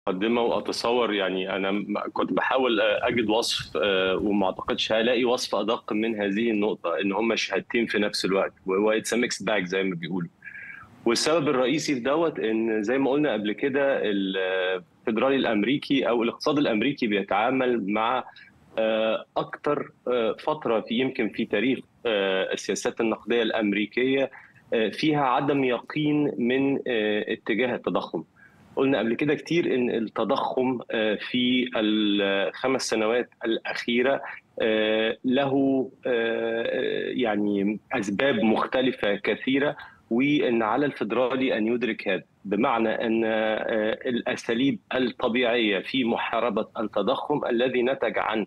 مقدمة وأتصور، يعني أنا كنت بحاول أجد وصف، وما أعتقدش هلاقي وصف أدق من هذه النقطة، إن هما شهادتين في نفس الوقت، وإتس ميكس باج زي ما بيقولوا. والسبب الرئيسي في دوت إن زي ما قلنا قبل كده، الفيدرالي الأمريكي أو الاقتصاد الأمريكي بيتعامل مع أكتر فترة يمكن في تاريخ السياسات النقدية الأمريكية فيها عدم يقين من اتجاه التضخم. قلنا قبل كده كتير ان التضخم في الخمس سنوات الاخيره له يعني اسباب مختلفه كثيره، وان على الفيدرالي ان يدرك هذا، بمعنى ان الاساليب الطبيعيه في محاربه التضخم الذي نتج عن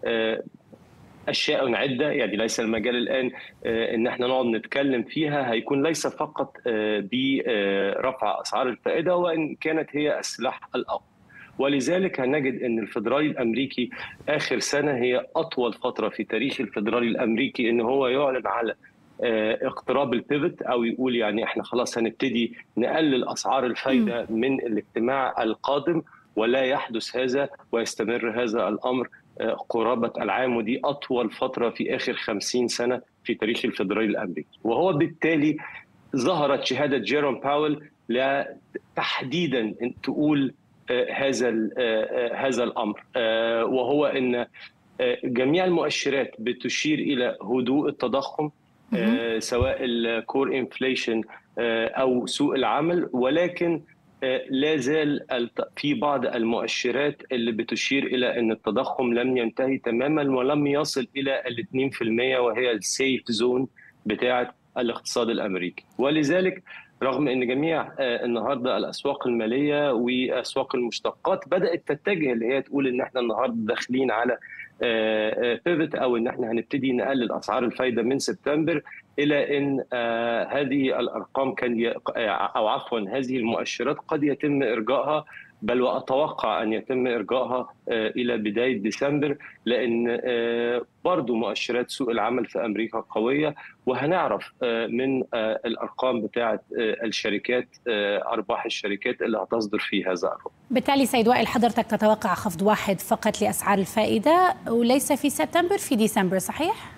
اشياء عده، يعني ليس المجال الان ان احنا نقعد نتكلم فيها، هيكون ليس فقط برفع اسعار الفائده، وان كانت هي السلاح الاقوى. ولذلك هنجد ان الفيدرالي الامريكي اخر سنه هي اطول فتره في تاريخ الفيدرالي الامريكي ان هو يعلن على اقتراب البيفت، او يقول يعني احنا خلاص هنبتدي نقلل اسعار الفائده من الاجتماع القادم، ولا يحدث هذا ويستمر هذا الامر قرابة العام، ودي أطول فترة في آخر 50 سنة في تاريخ الفيدرالي الأمريكي. وهو بالتالي ظهرت شهادة جيروم باول تحديدا تقول هذا الأمر، وهو أن جميع المؤشرات بتشير إلى هدوء التضخم، سواء الكور انفليشن أو سوق العمل، ولكن لا زال في بعض المؤشرات اللي بتشير إلى أن التضخم لم ينتهي تماما ولم يصل إلى 2%، وهي السيف زون بتاعة الاقتصاد الأمريكي. ولذلك رغم أن جميع النهاردة الأسواق المالية وأسواق المشتقات بدأت تتجه اللي هي تقول أن احنا النهاردة داخلين على بيفت، أو أن احنا هنبتدي نقلل أسعار الفايدة من سبتمبر، الى ان هذه الارقام او عفوا هذه المؤشرات قد يتم ارجائها، بل واتوقع ان يتم ارجائها الى بدايه ديسمبر، لان برضو مؤشرات سوق العمل في امريكا قويه، وهنعرف من الارقام بتاعه الشركات، ارباح الشركات اللي هتصدر في هذا الربع. بالتالي سيد وائل، حضرتك تتوقع خفض واحد فقط لاسعار الفائده وليس في سبتمبر، في ديسمبر، صحيح؟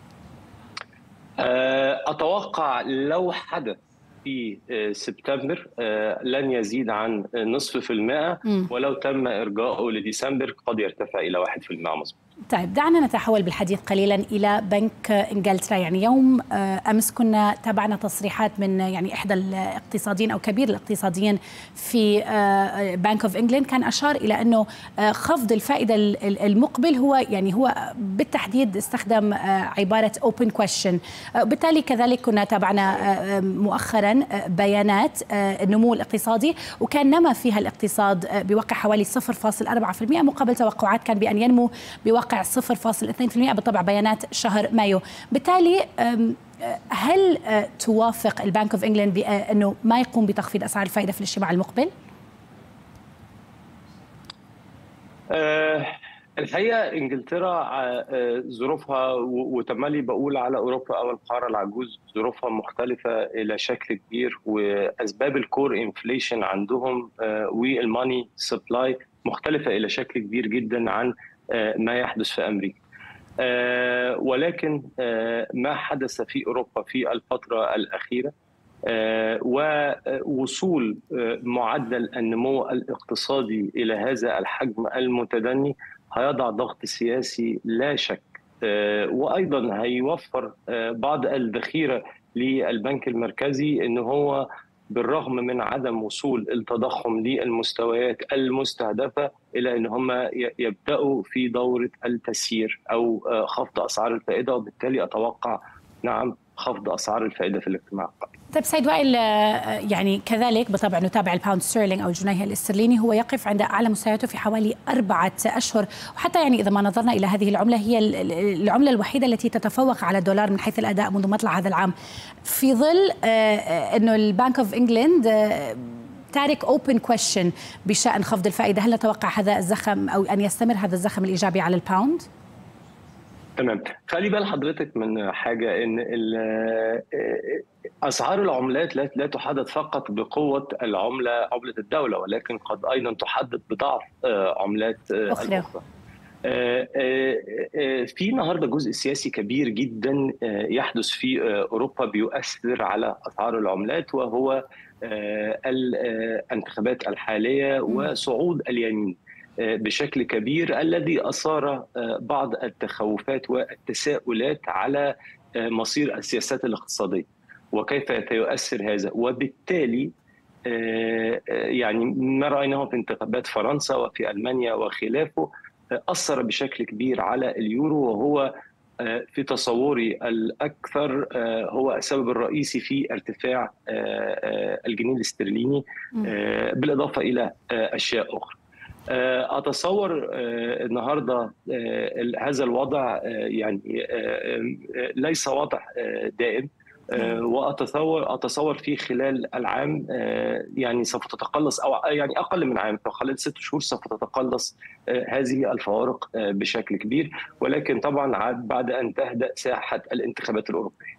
أتوقع لو حدث في سبتمبر لن يزيد عن 0.5%، ولو تم إرجاؤه لديسمبر قد يرتفع إلى 1%. مظبوط. طيب، دعنا نتحول بالحديث قليلا إلى بنك إنجلترا. يعني يوم أمس كنا تابعنا تصريحات من يعني إحدى الاقتصاديين أو كبير الاقتصاديين في بنك أوف إنجلند، كان أشار إلى أنه خفض الفائدة المقبل هو بالتحديد استخدم عبارة open question. بالتالي كذلك كنا تابعنا مؤخرا بيانات النمو الاقتصادي، وكان نما فيها الاقتصاد بواقع حوالي 0.4% مقابل توقعات كان بأن ينمو بواقع 0.2%، بالطبع بيانات شهر مايو. بالتالي هل توافق البنك اوف انجلند بأنه ما يقوم بتخفيض أسعار الفائدة في الاجتماع المقبل؟ الحقيقة انجلترا ظروفها، وتملي بقول على اوروبا او القارة العجوز، ظروفها مختلفة الى شكل كبير، واسباب الكور انفليشن عندهم والماني سبلاي مختلفة الى شكل كبير جدا عن ما يحدث في امريكا. ولكن ما حدث في اوروبا في الفترة الاخيرة ووصول معدل النمو الاقتصادي إلى هذا الحجم المتدني هيضع ضغط سياسي لا شك، وأيضا هيوفر بعض الذخيرة للبنك المركزي، إن هو بالرغم من عدم وصول التضخم للمستويات المستهدفة إلى أن هم يبدأوا في دورة التسيير أو خفض أسعار الفائدة، وبالتالي أتوقع نعم خفض أسعار الفائدة في الاجتماع القادم. طيب سيد وائل، يعني كذلك بالطبع نتابع الباوند ستيرلينج أو الجنيه الاسترليني، هو يقف عند أعلى مستوياته في حوالي 4 أشهر، وحتى يعني إذا ما نظرنا إلى هذه العملة هي العملة الوحيدة التي تتفوق على الدولار من حيث الأداء منذ مطلع هذا العام، في ظل أنه البنك أوف إنجلند تارك اوبن كويشن بشأن خفض الفائدة. هل نتوقع هذا الزخم أو أن يستمر هذا الزخم الإيجابي على الباوند؟ تمام. خلي بال حضرتك من حاجة، إن أسعار العملات لا تحدد فقط بقوة عملة الدولة، ولكن قد أيضا تحدد بضعف عملات أخرى. الأخرى. في النهارده جزء سياسي كبير جدا يحدث في أوروبا بيؤثر على أسعار العملات، وهو الانتخابات الحالية وصعود اليمين بشكل كبير، الذي أثار بعض التخوفات والتساؤلات على مصير السياسات الاقتصادية وكيف سيؤثر هذا. وبالتالي يعني ما رأيناه في انتخابات فرنسا وفي ألمانيا وخلافه أثر بشكل كبير على اليورو، وهو في تصوري الأكثر هو السبب الرئيسي في ارتفاع الجنيه الاسترليني، بالإضافة إلى أشياء أخرى. أتصور النهاردة هذا الوضع يعني ليس وضع دائم، وأتصور في خلال العام يعني سوف تتقلص، أو يعني أقل من عام، فخلال 6 شهور سوف تتقلص هذه الفوارق بشكل كبير، ولكن طبعا بعد أن تهدأ ساحة الانتخابات الأوروبية.